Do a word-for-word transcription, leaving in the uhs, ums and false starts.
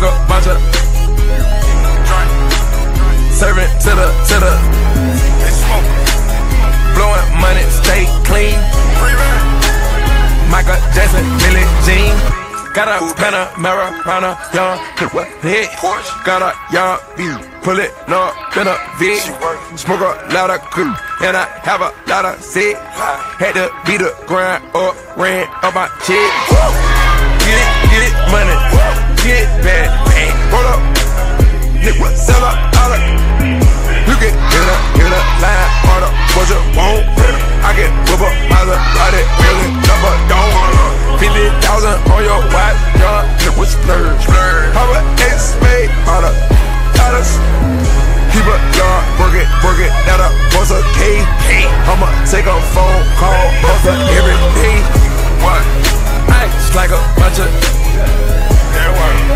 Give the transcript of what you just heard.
like a bunch of serving to the, to the blowing money, stay clean. Michael Jackson, Billie Jean. Got a Panamera, round a young hit. Got a young beat, pull it up in a V. Smoke a lot of cool, and I have a lot of sick. Had to beat the grind up, ran up my chick. Get it, get it, money, get it bad, bang, roll up, nigga, sell up, all up. You can hit up, hit up, line, order, what you want. I can whip up, I look, ride it, really, never don't. fifty thousand on your watch, young nigga, splurge. How about X made all the dollars? Keep a yard, work it, work it, that up, what's a K? I'ma take a phone call, hustle every day. What? Ice like a bunch of